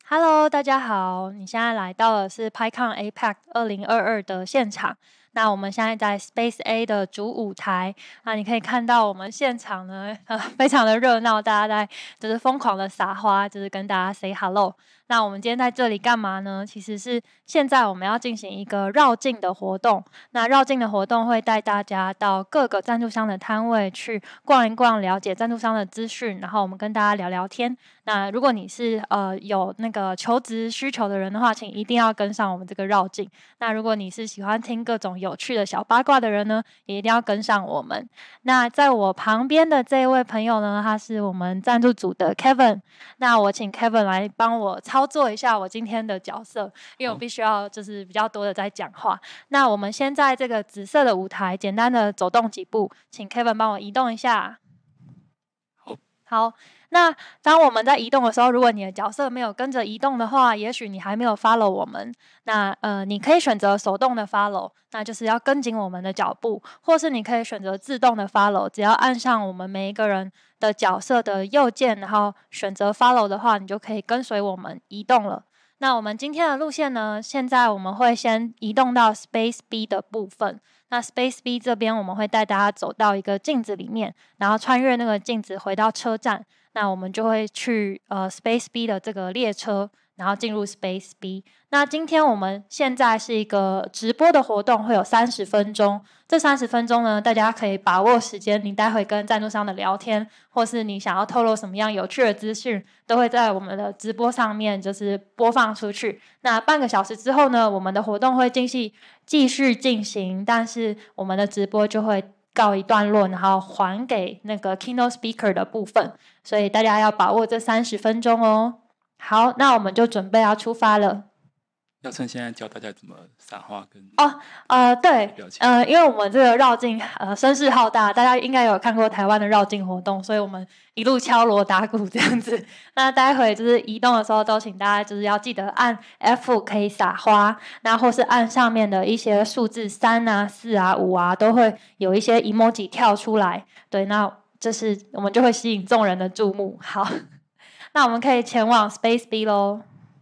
Hello，大家好，你现在来到的是 PyCon APEC 2022的现场。那我们现在在 Space A 的主舞台，那你可以看到我们现场呢，非常的热闹，大家在就是疯狂的撒花，就是跟大家 say hello。那我们今天在这里干嘛呢？其实是现在我们要进行一个绕境的活动。那绕境的活动会带大家到各个赞助商的摊位去逛一逛，了解赞助商的资讯，然后我们跟大家聊聊天。那如果你是有那个求职需求的人的话，请一定要跟上我们这个绕境。那如果你是喜欢听各种有趣的小八卦的人呢，也一定要跟上我们。那在我旁边的这一位朋友呢，他是我们赞助组的 Kevin。那我请 Kevin 来帮我操作一下我今天的角色，因为我必须要就是比较多的在讲话。那我们先在这个紫色的舞台简单的走动几步，请 Kevin 帮我移动一下。好，那当我们在移动的时候，如果你的角色没有跟着移动的话，也许你还没有 follow 我们。那你可以选择手动的 follow， 那就是要跟紧我们的脚步，或是你可以选择自动的 follow， 只要按上我们每一个人的角色的右键，然后选择 follow 的话，你就可以跟随我们移动了。那我们今天的路线呢，现在我们会先移动到 Space B 的部分。那 Space B 这边我们会带大家走到一个镜子里面，然后穿越那个镜子回到车站。那我们就会去Space B 的这个列车，然后进入 Space B。那今天我们现在是一个直播的活动，会有30分钟。这30分钟呢，大家可以把握时间，你待会跟赞助商的聊天，或是你想要透露什么样有趣的资讯，都会在我们的直播上面就是播放出去。那半个小时之后呢，我们的活动会继续进行，但是我们的直播就会告一段落，然后还给那个 keynote speaker 的部分，所以大家要把握这30分钟哦。好，那我们就准备要出发了。 要趁现在教大家怎么撒花跟对，因为我们这个绕境声势浩大，大家应该有看过台湾的绕境活动，所以我们一路敲锣打鼓这样子。那待会就是移动的时候，都请大家就是要记得按 F 可以撒花，那或是按上面的一些数字3啊、4啊、5啊，都会有一些 emoji 跳出来。对，那就是我们就会吸引众人的注目。好，那我们可以前往 Space B 咯。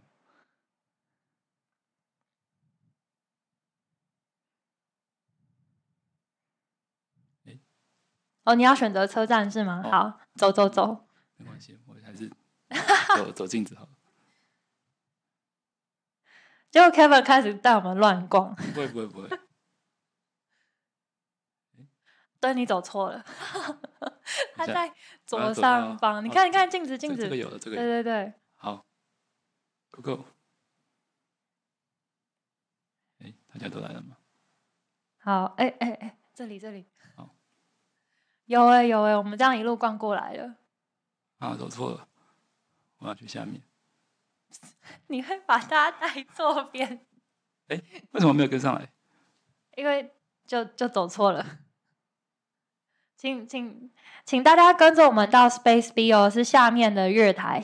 你要选择车站是吗？好，走。 没关系，我还是走镜子好了。 结果 Kevin 开始带我们乱逛。 不会。 对，你走错了。他在左上方，你看镜子。 这个有了，这个有了。对。 好 ，Go。大家都来了吗？ 好，这里。 好。 有我们这样一路逛过来了。 走错了，我要去下面。 你会把大家带错边。 为什么没有跟上来？ 因为就走错了。请大家跟着我们到 Space B 哦，是下面的月台。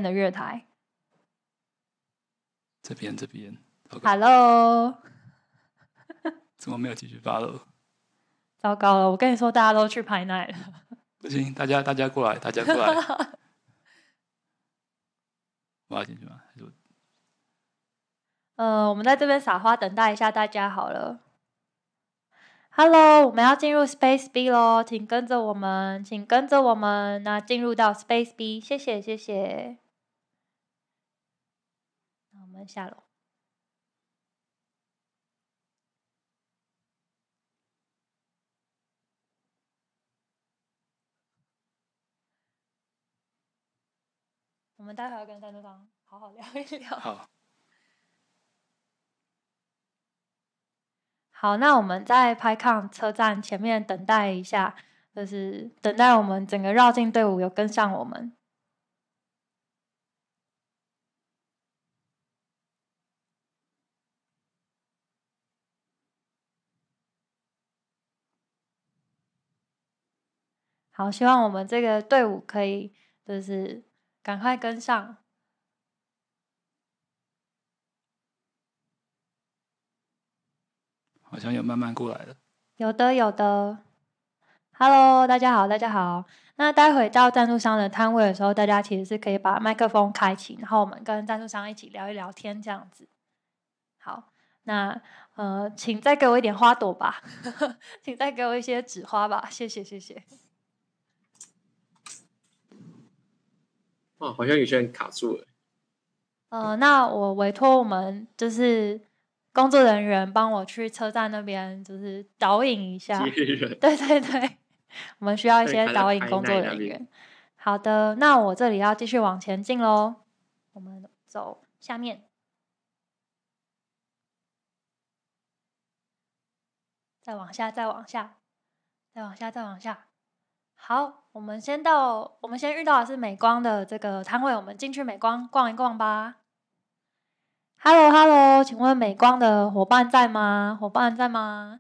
这边。 Hello。 怎么没有继续follow？ 糟糕了，我跟你说，大家都去排奶了。 不行，大家过来。我要进去吗？ 我们在这边撒花，等待一下大家好了。Hello， 我们要进入 Space B 咯，请跟着我们。那进入到 Space B， 谢谢。那我们下楼。我们待会要跟赞助商好好聊一聊。好，那我们在 PyCon 车站前面等待一下，就是等待我们整个绕境队伍有跟上我们。好，希望我们这个队伍可以就是赶快跟上。 好像有慢慢过来了。 有的。Hello， 大家好。 那待会到赞助商的摊位的时候，大家其实是可以把麦克风开启，然后我们跟赞助商一起聊一聊天这样子。好，那请再给我一点花朵吧，请再给我一些纸花吧，谢谢谢谢。 哦，好像有些人卡住了。 那我委托我们就是工作人员帮我去车站那边就是导引一下。 接人。 对对对，我们需要一些导引工作人员。好的，那我这里要继续往前进咯，我们走下面。再往下，再往下，再往下，再往下。好，我们先遇到的是美光的这个摊位，我们进去美光逛一逛吧。Hello Hello， 请问美光的伙伴在吗？伙伴在吗？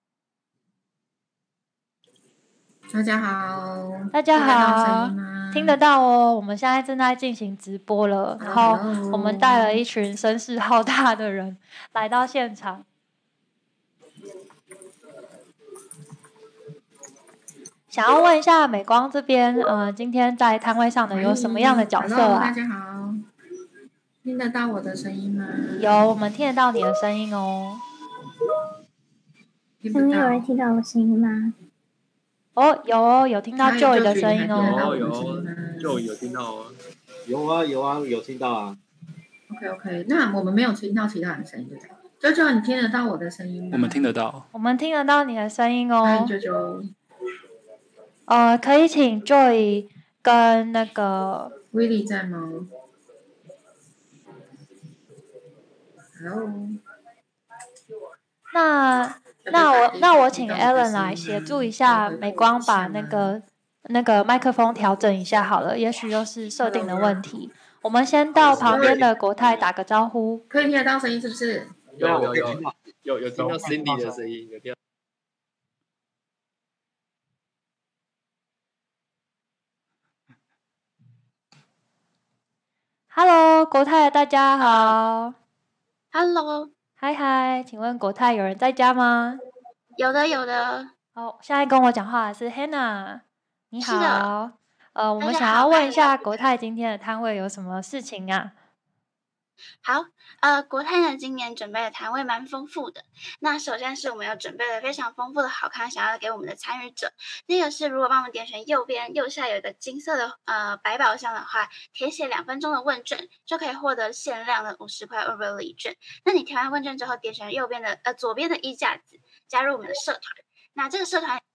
大家好， 大家好，听得到哦。我们现在正在进行直播了，然后我们带了一群声势浩大的人来到现场。想要问一下美光这边，今天在摊位上的有什么样的角色啊？ 大家好，听得到我的声音吗？ 有，我们听得到你的声音哦。 有人听到我声音吗？ 哦，有听到 Joy 的声音哦。 有 Joy 有听到哦。 有听到啊。 OK， 那我们没有听到其他人的声音，对不对？Jojo，你听得到我的声音吗？ 我们听得到。 我们听得到你的声音哦。 嗨，Jojo。 可以请 Joy 跟那个 Willie 在吗 ？Hello。 那我请 Alan 来协助一下美光，把那个麦克风调整一下好了，也许又是设定的问题。我们先到旁边的国泰打个招呼。 可以听得到声音是不是？ 有听到 Cindy 的声音，有听到。 Hello， 国泰大家好。 Hello。 嗨，请问国泰有人在家吗？ 有的。 好，现在跟我讲话的是 Hannah， 你好。 是的。 我们想要问一下国泰今天的摊位有什么事情啊？ 好，国泰呢今年准备的摊位蛮丰富的。那首先是我们有准备了非常丰富的好康，想要给我们的参与者。第一个是，如果帮我们点选右边右下有一个金色的百宝箱的话，填写2分钟的问卷，就可以获得限量的50块Uber礼券。那你填完问卷之后，点选左边的衣架子，加入我们的社团。那这个社团，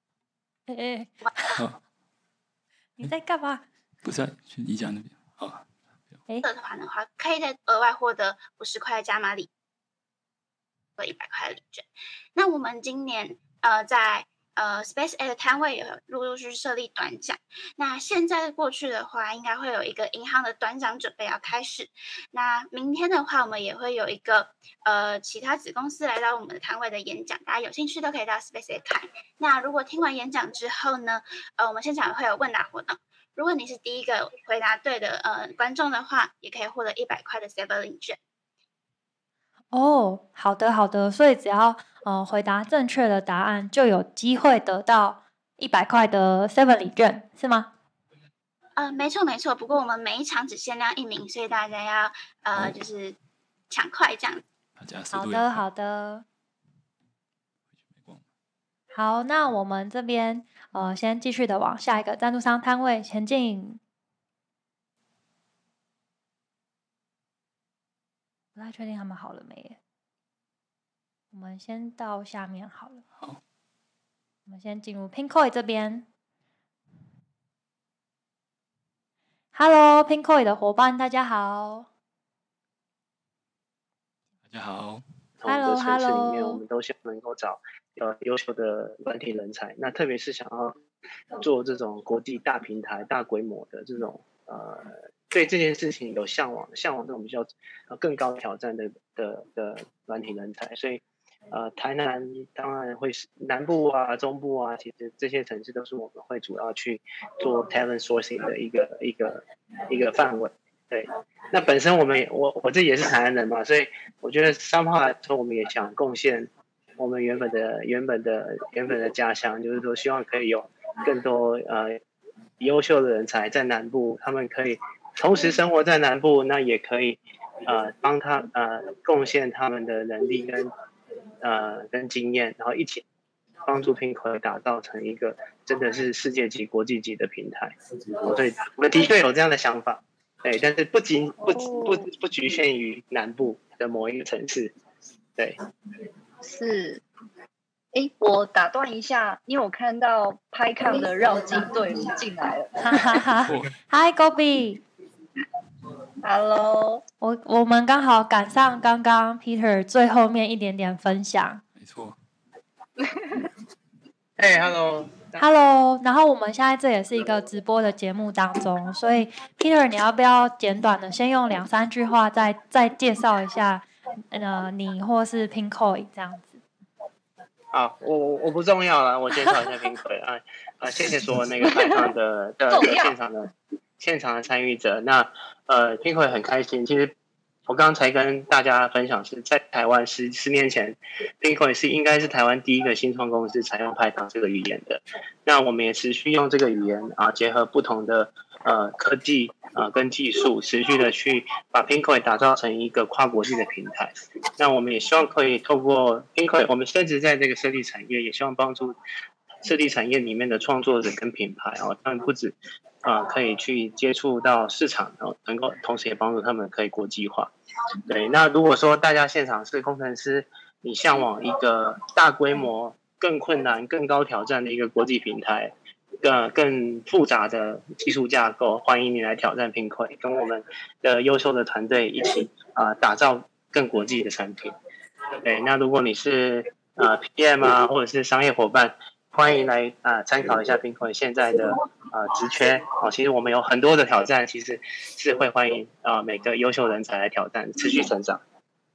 你在干嘛？ 不在，去衣架那边。好。 社团的话，可以再额外获得50块的加码礼和100块的礼券。那我们今年在Space A 的摊位也陆续设立短奖。那现在过去的话，应该会有一个银行的短奖准备要开始。那明天的话，我们也会有一个其他子公司来到我们的摊位的演讲，大家有兴趣都可以到 Space A 看。那如果听完演讲之后呢，我们现场会有问答活动。如果你是第一个回答对的观众的话，也可以获得100块的 Seven 礼券。 哦，好的，所以只要回答正确的答案，就有机会得到100块的 Seven 礼券，是吗？ 没错。不过我们每一场只限量1名，所以大家要就是抢快这样子。 好的。好，那我们这边先继续的往下一个赞助商摊位前进。不太确定他们好了没耶？我们先到下面好了。 好， 我们先进入 Pinkoi 这边。Hello Pinkoi 的伙伴，大家好。 大家好。 同一个城市里面，我们都希望能够找优秀的软体人才。那特别是想要做这种国际大平台、大规模的这种对这件事情有向往这种比较更高挑战的软体人才。所以台南当然会是南部啊、中部啊，其实这些城市都是我们会主要去做 talent sourcing 的一个范围。对，那本身我自己也是台南人嘛，所以我觉得somehow来说，我们也想贡献我们原本的家乡，就是说希望可以有更多优秀的人才在南部，他们可以同时生活在南部，那也可以帮他贡献他们的能力跟经验，然后一起帮助 Pinkoi 打造成一个真的是世界级、国际级的平台。所以我们的确有这样的想法，对，但是不局限于南部的某一个城市，对， 是。我打断一下，因为我看到拍抗的绕境队伍进来了。 哈哈哈 Hi Gobi。Hello。 我们刚好赶上刚刚 Peter 最后面一点点分享。 没错。 Hello。 然后我们现在这也是一个直播的节目当中，所以 Peter 你要不要简短的先用2-3句话再介绍一下你或是 Pinkoi 这样子？ 我不重要了，我介绍一下 Pinkoi 谢谢所有那个拍抗的现场的参与者。那Pinkoi 很开心，其实我刚才跟大家分享是在台湾10年前 Pinkoi 应该是台湾第一个新创公司采用拍抗这个语言的。那我们也持续用这个语言结合不同的科技跟技术，持续的去把 Pinkoi 打造成一个跨国际的平台。那我们也希望可以透过 Pinkoi， 我们甚至在这个设计产业也希望帮助设计产业里面的创作者跟品牌他们不止可以去接触到市场，能够同时也帮助他们可以国际化。对，那如果说大家现场是工程师，你向往一个大规模、更困难、更高挑战的一个国际平台，更复杂的技术架构，欢迎你来挑战 Pinkoi， 跟我们的优秀的团队一起打造更国际的产品。对，那如果你是PM 或者是商业伙伴，欢迎来参考一下 Pinkoi 现在的职缺其实我们有很多的挑战，其实是会欢迎每个优秀人才来挑战，持续成长。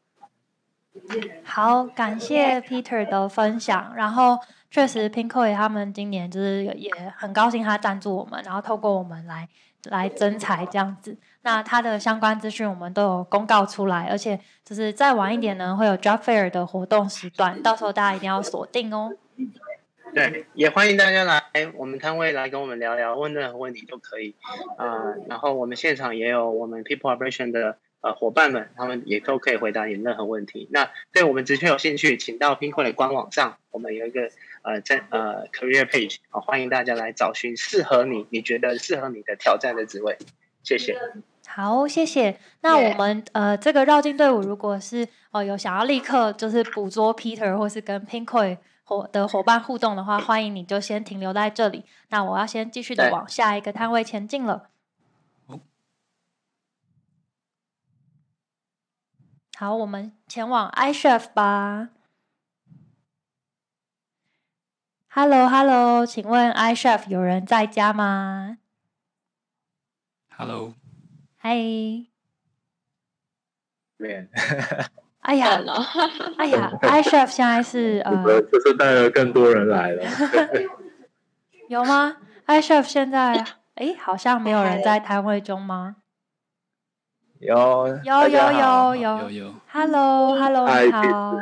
好，感谢 Peter 的分享。然后确实 Pinkoi 他们今年就是也很高兴他赞助我们，然后透过我们来征才这样子。那他的相关资讯我们都有公告出来，而且就是再晚一点呢会有 Job Fair 的活动时段，到时候大家一定要锁定哦。 对，也欢迎大家来我们摊位来跟我们聊聊，问任何问题都可以。然后我们现场也有我们 People Operation 的伙伴们，他们也都可以回答你任何问题。那对我们职缺有兴趣，请到 Pinkoi 的官网上，我们有一个career page，欢迎大家来找寻适合你觉得适合你的挑战的职位。谢谢。 好，谢谢。那我们这个绕境队伍，如果是有想要立刻就是捕捉 Peter 或是跟 Pinkoi的伙伴互动的话，欢迎你就先停留在这里。那我要先继续的往下一个摊位前进了。好，我们前往 iChef 吧。Hello， 请问 iChef 有人在家吗 ？Hello。 嗨。 面。 哎呀 ，iChef 现在是就是带了更多人来了。 有吗 ？iChef 现在好像没有人在摊位中吗？有。Hello， 你好。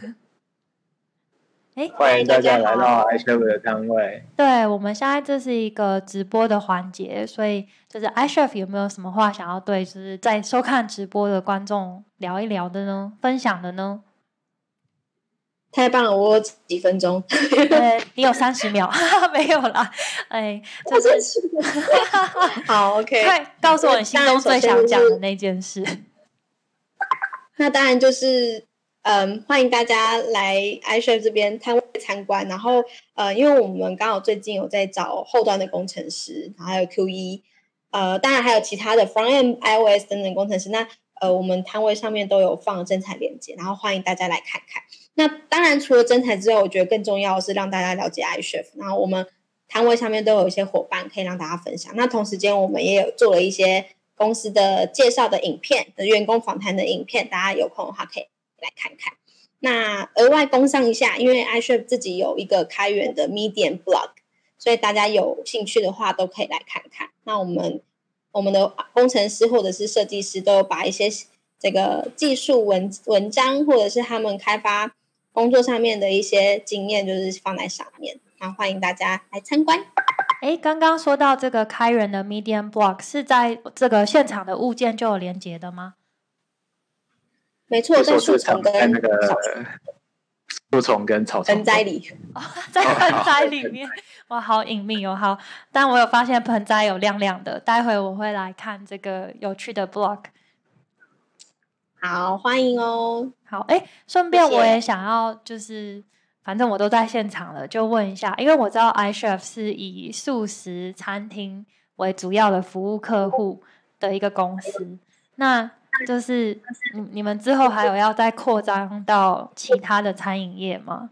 欢迎大家来到 iChef 的摊位。 对，我们现在这是一个直播的环节，所以就是 iChef 有没有什么话想要对就是在收看直播的观众聊一聊的呢？分享的呢？ 太棒了，我有几分钟。 你有30秒，没有啦。就是好 ，OK。 快告诉我你心中最想讲的那件事。 那当然就是。欢迎大家来 iChef 这边摊位参观，然后因为我们刚好最近有在找后端的工程师，然后还有 QE，当然还有其他的 Frontend iOS 等等工程师，那我们摊位上面都有放征才链接，然后欢迎大家来看看。那当然除了征才之外，我觉得更重要的是让大家了解 iChef， 然后我们摊位上面都有一些伙伴可以让大家分享。那同时间我们也有做了一些公司的介绍的影片，员工访谈的影片，大家有空的话可以来看看。那额外工商一下，因为 iChef 自己有一个开源的 Medium blog， 所以大家有兴趣的话都可以来看看。那我们的工程师或者是设计师都有把一些这个技术文章或者是他们开发工作上面的一些经验就是放在上面，那欢迎大家来参观。 刚刚说到这个开源的 Medium Block 是在这个现场的物件就有连结的吗？ 没错，在树丛跟在那个树丛跟草丛盆栽里， 在盆栽里面，哇，好隐秘哦。好，但我有发现盆栽有亮亮的，待会我会来看这个有趣的 block。 好，欢迎哦。 好，顺便我也想要就是反正我都在现场了，就问一下，因为我知道 iChef 是以素食餐厅为主要的服务客户的一个公司，那就是你们之后还有要再扩张到其他的餐饮业吗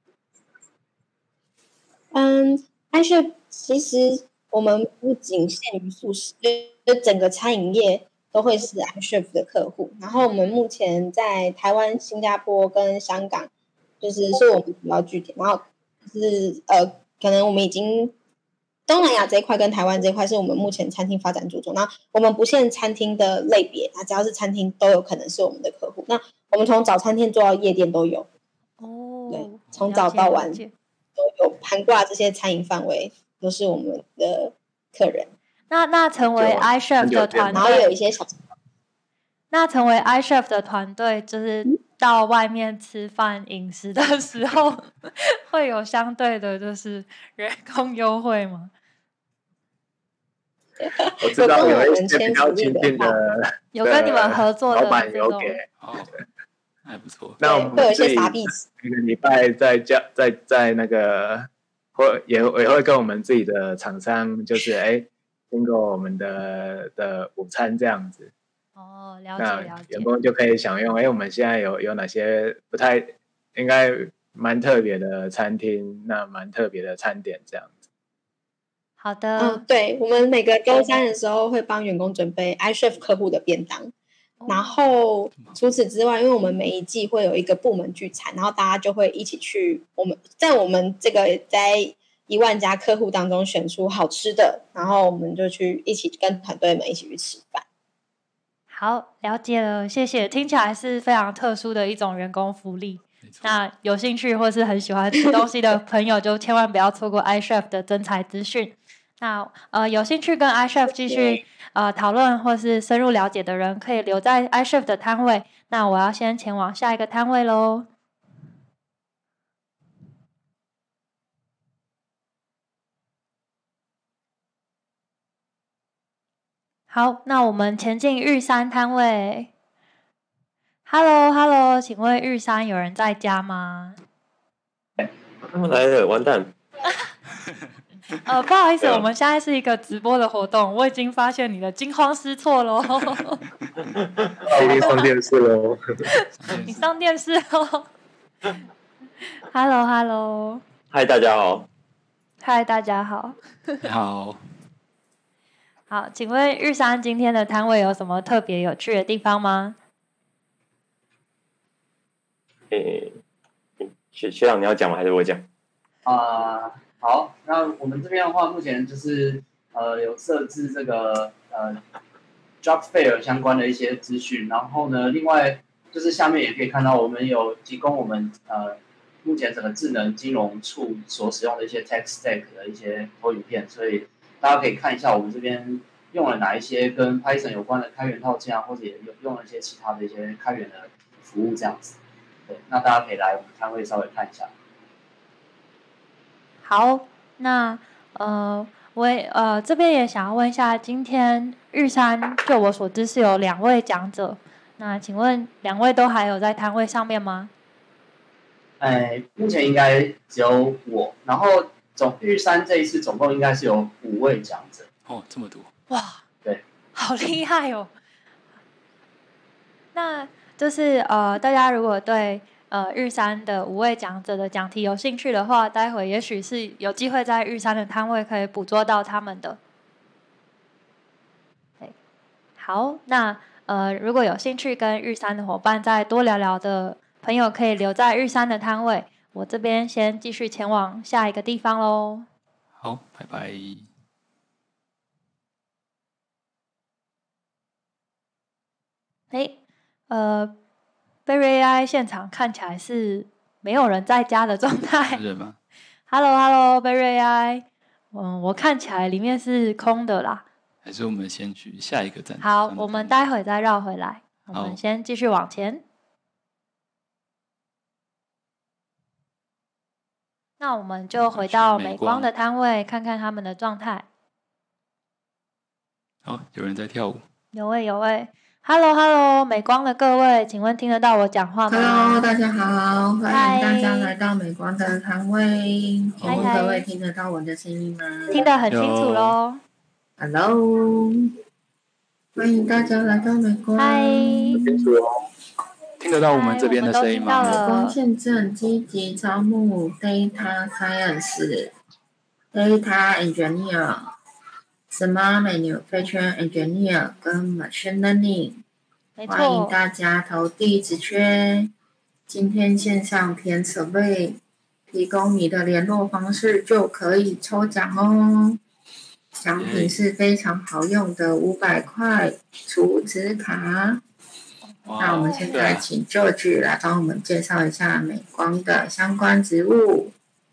？iChef 其实我们不仅限于素食，就整个餐饮业都会是 iChef 的客户。然后我们目前在台湾、新加坡跟香港，是我们主要据点。然后可能我们已经东南亚这一块跟台湾这一块是我们目前餐厅发展注重。那我们不限餐厅的类别，那只要是餐厅都有可能是我们的客户。那我们从早餐店做到夜店都有。对，从早到晚都有，涵盖这些餐饮范围都是我们的客人。 那成为 iChef 的团队， 然后有一些小。 那成为 iChef 的团队，就是到外面吃饭饮食的时候，会有相对的，就是人工优惠吗？ 我知道有一些比较亲近的， 有跟你们合作的老板有给， 还不错。 那我们自己一个礼拜在那个，也会跟我们自己的厂商，就是经过我们的午餐这样子。 哦，了解。 员工就可以享用。我们现在有哪些不太应该蛮特别的餐厅，那蛮特别的餐点这样子。 好的。 对，我们每个周三的时候会帮员工准备 iChef 客户的便当。然后除此之外，因为我们每一季会有一个部门聚餐，然后大家就会一起去我们这个在1万家客户当中选出好吃的，然后我们就去一起跟团队们一起去吃饭。 好，了解了，谢谢。听起来是非常特殊的一种员工福利。那有兴趣或是很喜欢吃东西的朋友，就千万不要错过 iChef 的征才资讯。那有兴趣跟 iChef 继续讨论或是深入了解的人，可以留在 iChef 的摊位。那我要先前往下一个摊位咯。好，那我们前进玉山摊位。Hello， 请问玉山有人在家吗？ 他们来了，完蛋。 不好意思，我们现在是一个直播的活动，我已经发现你的惊慌失措咯。 已经上电视咯。 你上电视咯。Hello， 嗨，大家好。 嗨，大家好。 你好。 好，请问玉山今天的摊位有什么特别有趣的地方吗？ 学长你要讲吗？还是我讲？ 好，那我们这边的话，目前就是有设置这个job fair 相关的一些资讯，然后呢，另外就是下面也可以看到，我们有提供我们目前整个智能金融处所使用的一些 tech stack 的一些投影片，所以大家可以看一下我们这边用了哪一些跟 Python 有关的开源套件啊，或者也用了一些其他的一些开源的服务这样子。对，那大家可以来我们摊位稍微看一下。 好，那我这边也想要问一下，今天玉山就我所知是有2位讲者，那请问2位都还有在摊位上面吗？ 目前应该只有我，然后玉山这一次总共应该是有5位讲者。 哦，这么多！ 哇， 对， 好厉害哦！那就是大家如果对玉山的5位讲者的讲题有兴趣的话，待会也许是有机会在玉山的摊位可以捕捉到他们的。好，那如果有兴趣跟玉山的伙伴再多聊聊的朋友，可以留在玉山的摊位。我这边先继续前往下一个地方咯。 好，拜拜。 Berry AI 现场看起来是没有人在家的状态。 人吗 ？Hello， Berry AI。 我看起来里面是空的啦。 还是我们先去下一个站？ 好，我们待会再绕回来。我们先继续往前。那我们就回到美光的摊位，看看他们的状态。 好，有人在跳舞。 有位。Hello， 美光的各位，请问听得到我讲话吗 ？Hello， 大家好，欢迎大家来到美光的摊位。请问各位听得到我的声音吗？ 听得很清楚咯。 Hello， 欢迎大家来到美光。 清楚哦。 听得到我们这边的声音吗？ 美光现正积极招募 Data Science、Data Engineer、Smart Manufacturing Engineer 跟 Machine Learning。欢迎大家投递职缺。今天线上填survey，提供你的联络方式就可以抽奖哦。奖品是非常好用的500块储值卡。那我们现在请 George 来帮我们介绍一下美光的相关职务。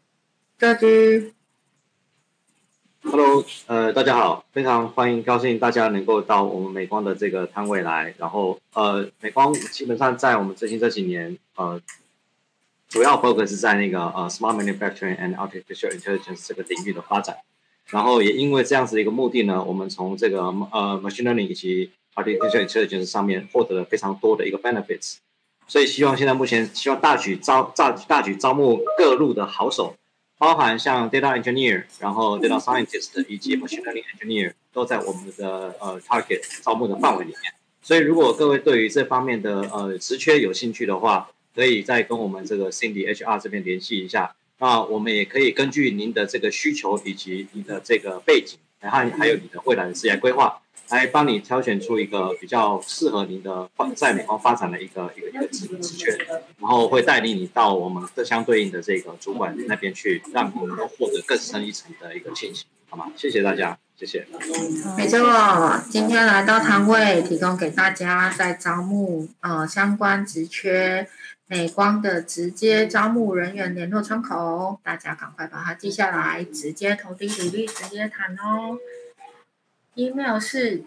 George。Hello， 大家好，非常欢迎，高兴大家能够到我们美光的这个摊位来。然后，美光基本上在我们最近这几年，主要 focus 在那个smart manufacturing and artificial intelligence 这个领域的发展。然后也因为这样子的一个目的呢，我们从这个machine learning 以及 artificial intelligence 上面获得了非常多的一个 benefits。所以现在目前希望大举招募各路的好手。包含像 data engineer， 然后 data scientist 以及 machine learning engineer 都在我们的target 招募的范围里面。所以如果各位对于这方面的职缺有兴趣的话，可以再跟我们这个 Cindy HR 这边联系一下。那我们也可以根据您的这个需求以及你的这个背景，还有你的未来的职业规划，来帮你挑选出一个比较适合您的在美光发展的一个职缺，然后会带领你到我们这相对应的这个主管那边去，让你能够获得更深一层的一个信息，好吗？谢谢大家，谢谢。 没错，今天来到摊位，提供给大家在招募相关职缺。美光的直接招募人员联络窗口，大家赶快把它记下来，直接投递履历，直接谈哦。email 是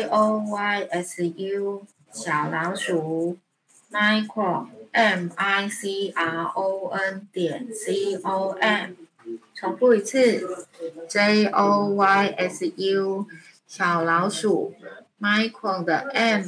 joysu_micron .com， 重复一次 joysu_micron 的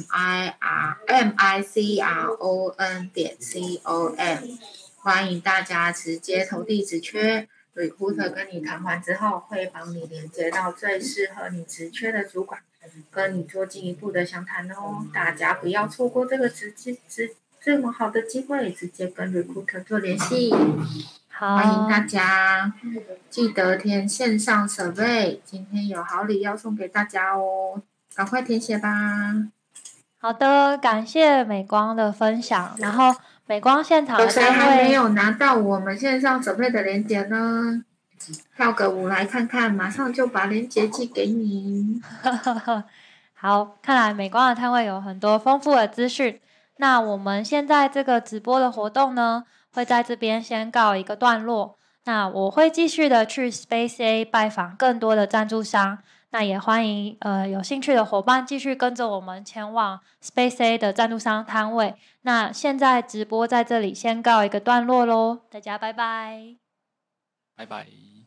micron.com， 欢迎大家直接投递职缺。Recruiter 跟你谈完之后，会帮你连接到最适合你职缺的主管，跟你做进一步的详谈哦。大家不要错过这个这么好的机会，直接跟 Recruiter 做联系。欢迎大家，记得填线上survey，今天有好礼要送给大家哦，赶快填写吧。 好的，感谢美光的分享。然后美光现场的有谁还没有拿到我们线上准备的链接呢？跳个舞来看看，马上就把链接寄给你。 好，看来美光的摊位有很多丰富的资讯。那我们现在这个直播的活动呢，会在这边先告一个段落。那我会继续的去 Space A 拜访更多的赞助商。那也欢迎有兴趣的伙伴继续跟着我们前往 Space A 的赞助商摊位。那现在直播在这里先告一个段落咯，大家拜拜。 拜拜。